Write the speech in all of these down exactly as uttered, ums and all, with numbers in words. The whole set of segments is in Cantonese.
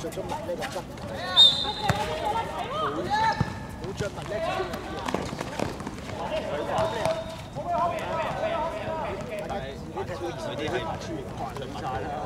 着咗襪咧就得，冇冇着襪咧就應該啲嘢。大家自己踢到自己係出面慣咗晒啦。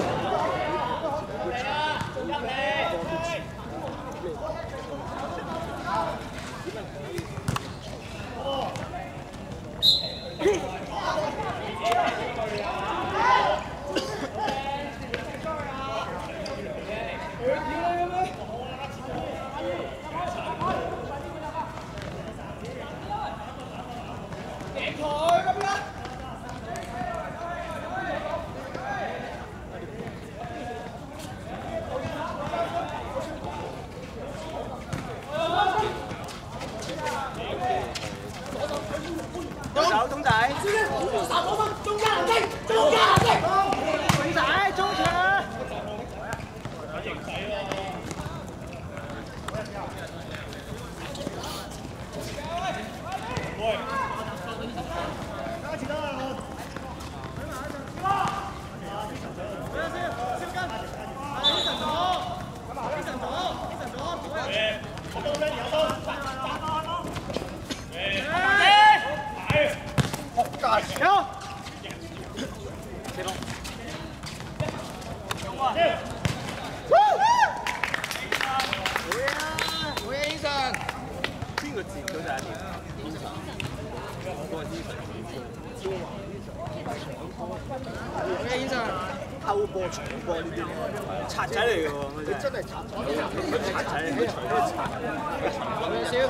偷波搶波呢啲賊仔嚟嘅喎，佢真係賊仔，佢賊仔，佢除咗賊，佢賊咁樣少。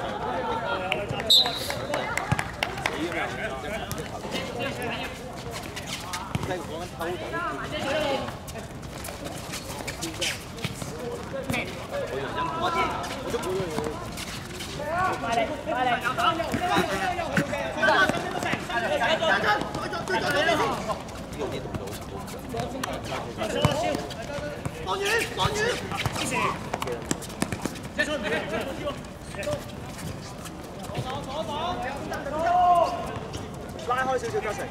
死㗎！即係講緊偷到。我知，我都估到你。快嚟，快嚟！呢個啲動作好長。落雨，落雨。接住，拉開少少，得成。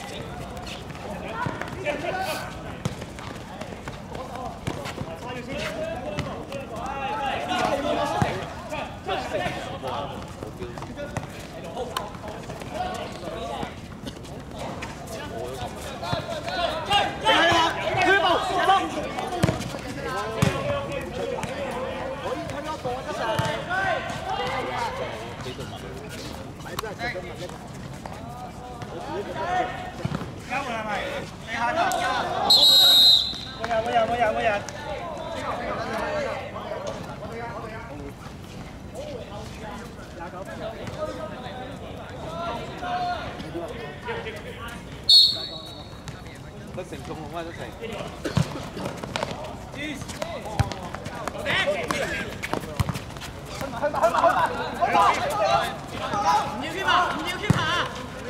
得成中啊！得成。去埋去埋去埋去埋！唔要 keep 啊！唔要 keep 啊！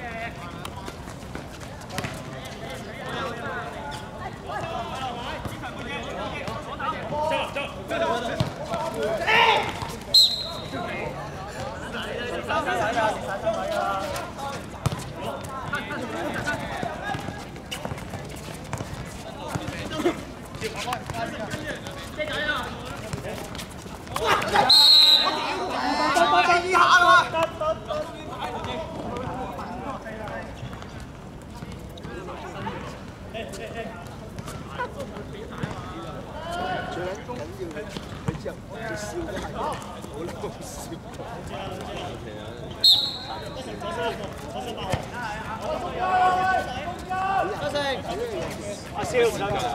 阿蕭唔得㗎。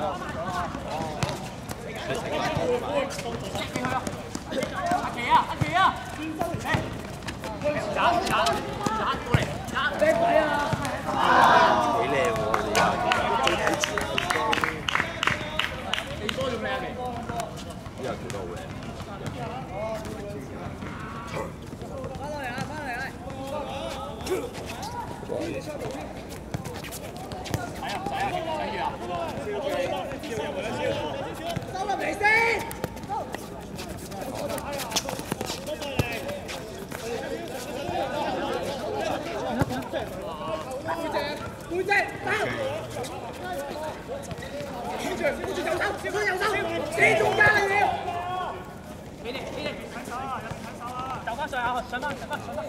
阿奇啊！阿奇啊！打打打過嚟！打叻鬼啊！幾靚喎！最睇前你哥仲靚啊？呢個跳得好靚。翻嚟啊！翻嚟啊！睇啊！睇啊！睇住啊！收入嚟先。背脊，打！小住，小住右手，小住右手，死中間你要！ 再啊，上到上到上到。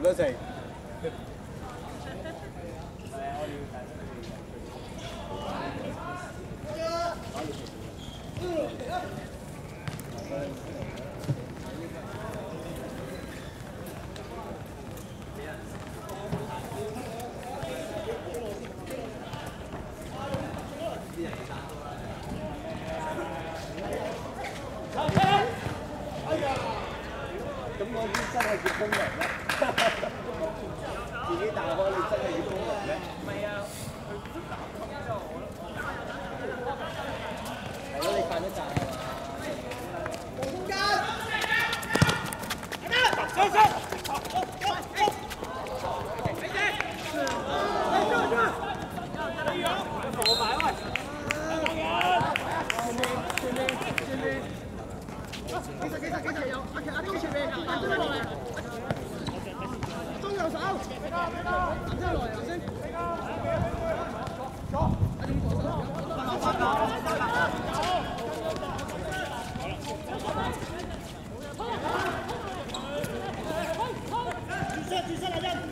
得成。咁我已經真係叫功能啦，自己大開你真係要功能咩？唔係啊，係咯，你快咗站啊嘛！空間，上上，我擺喂。其實其實其實有阿強阿啲前面彈出嚟落嚟，中右手，彈出嚟落嚟頭先。左，轉身轉身阿欣。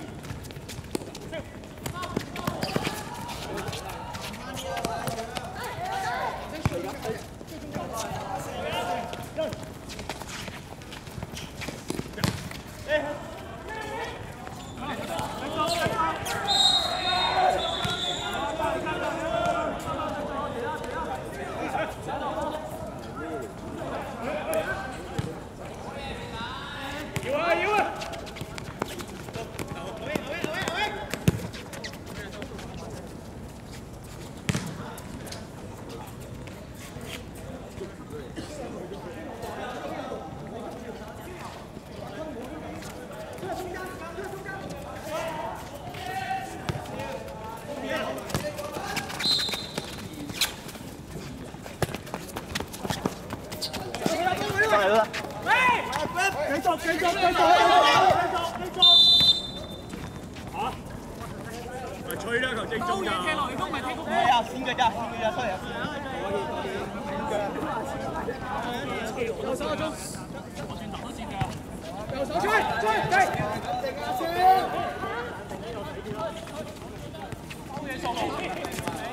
嚟啦！喂，繼續繼續繼續繼續繼續！嚇！咪吹啦，球正中㗎！嘅來攻咪踢谷波啊！先嘅咋，先嘅咋，出嚟啊！右手啊，中！我轉頭都先㗎。右手吹吹對！定下先。好嘢，送路！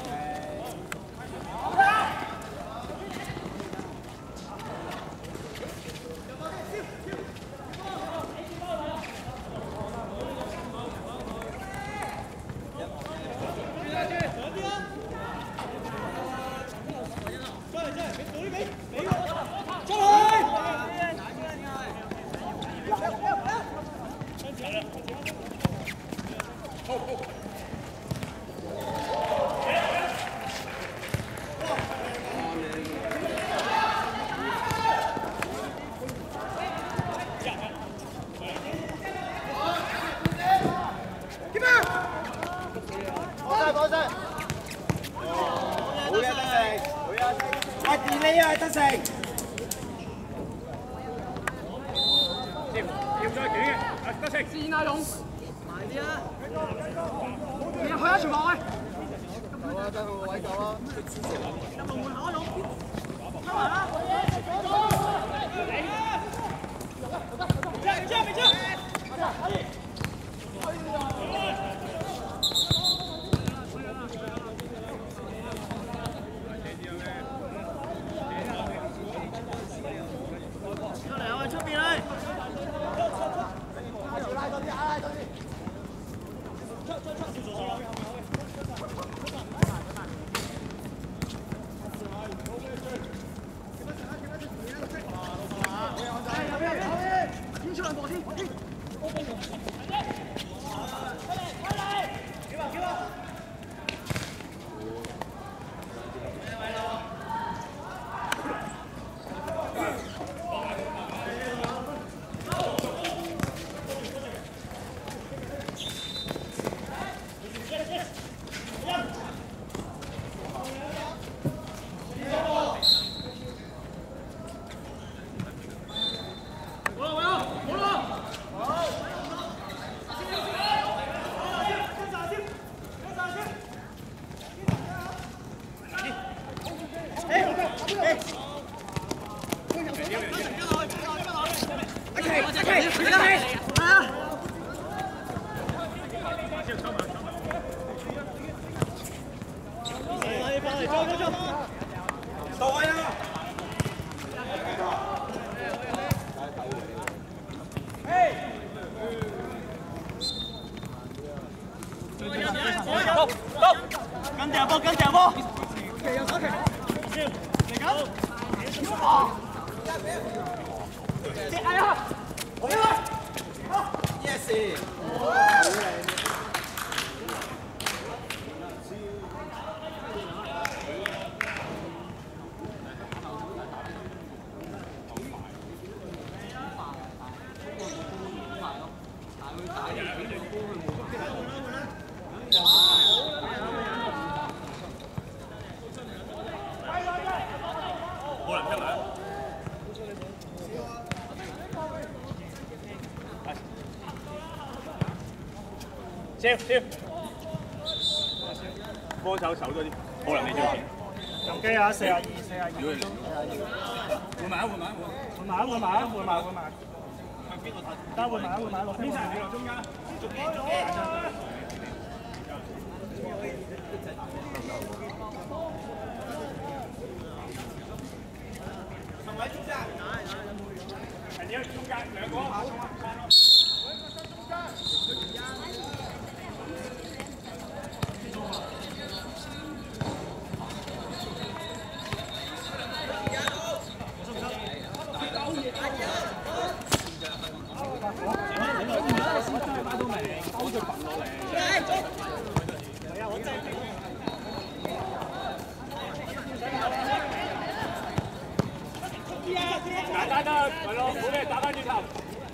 你啊，得成！要再短嘅，得成！先啊，勇！埋啲啊！你入去啊，全部喂！夠啊，真係個位夠啊！入龍門口啊，勇！收埋啦！嚟！出出出！出邊嚟！拉多啲，拉多啲！出出出！先出兩步先，先。 到位啊！ 走走，跟住波，跟住波。嚟緊。接嗌啊！好啦 ，yes。 笑笑，幫手守多啲，可能你少錢。 撳機啊！四廿二，四廿二。 換埋啊！換埋啊！ 換埋啊！換埋啊！換埋換埋。得換埋啊！換埋落邊先。 你落中間。喺中間。係你喺中間兩個。簡單得，係咯，冇咩打翻轉頭。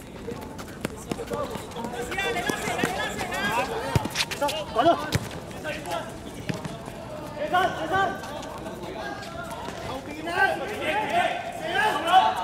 滾啦！起身，起身。後邊啊！射啦！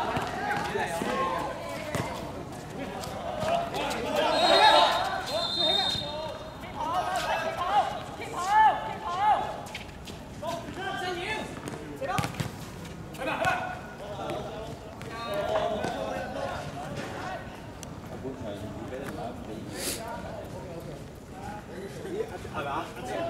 係咪啊？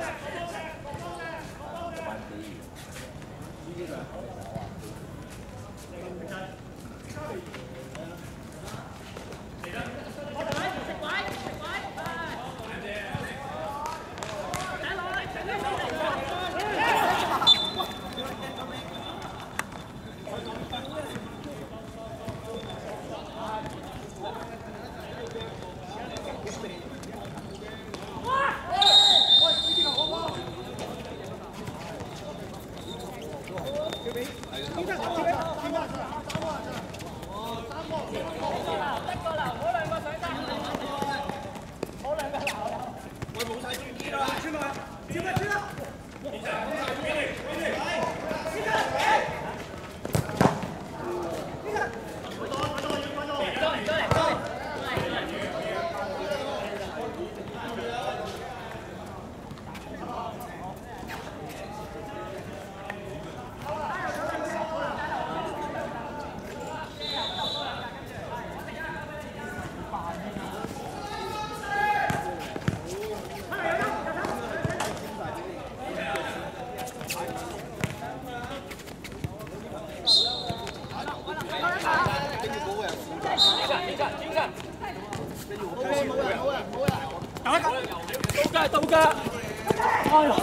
到㗎！哎呀！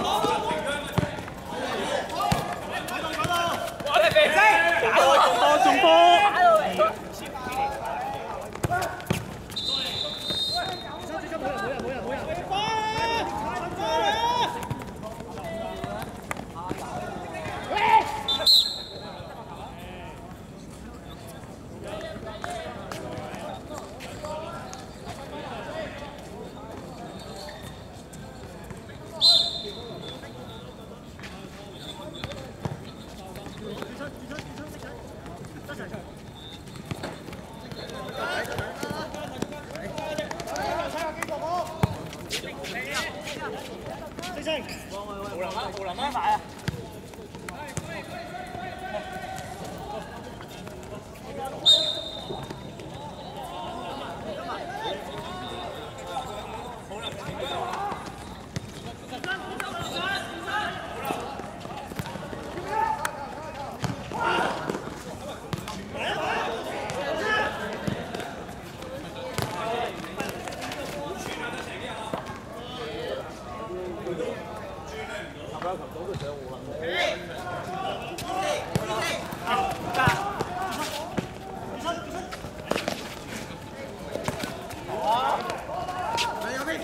我哋肥仔， 中波中波！ 無能啊！無能啊！快啊！好啦， 不要球總都上湖啦。 啊，得。好啊！嚟右邊。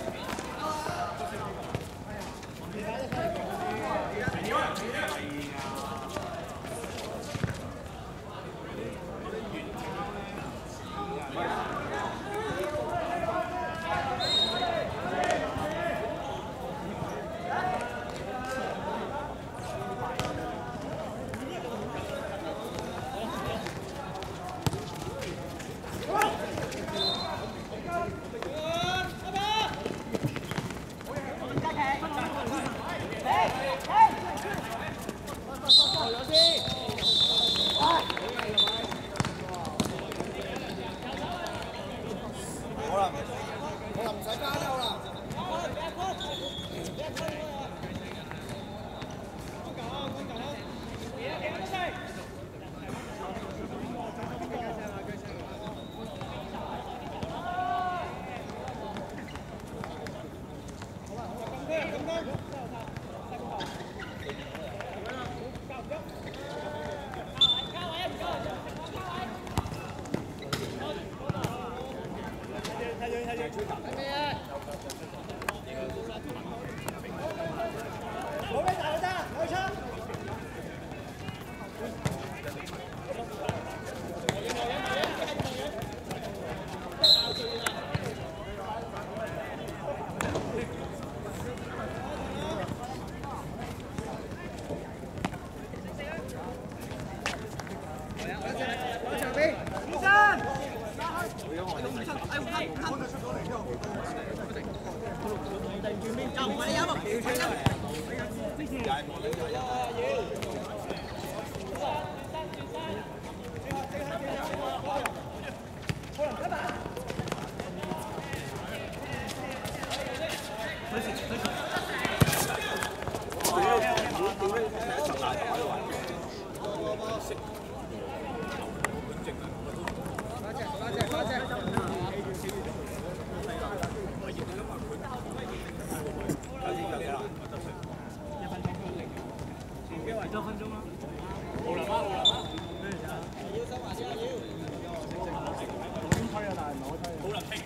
多分鐘啦，冇啦冇啦，要收埋先啊要。邊推啊？但係唔係我推。好難聽。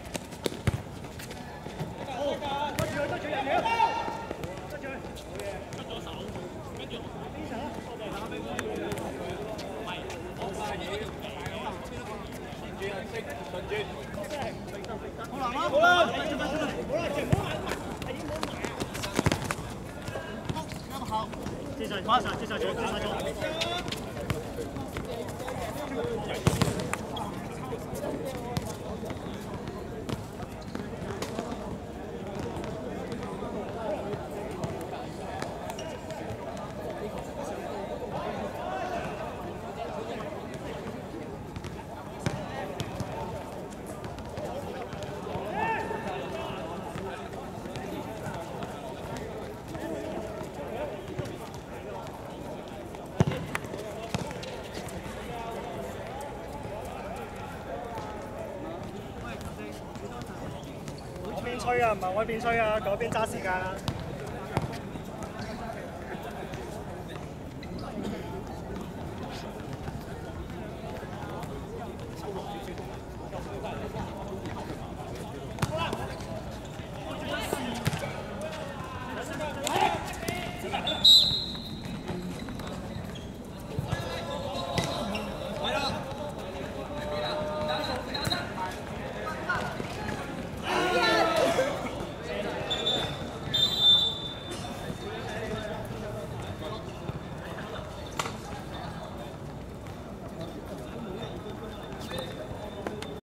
好，得住佢，得住人嚟啊！得住佢。好嘢。出咗手，跟住邊手？我哋打俾佢。唔係，我晒嘢。順轉啊，識順轉。好難啊！好啦，出出出出。好啦，唔好買，係已經冇買啊。啱好。接上，馬上接上，接上咗。吹啊，唔係我邊吹啊，嗰邊揸時間啊。收落少少。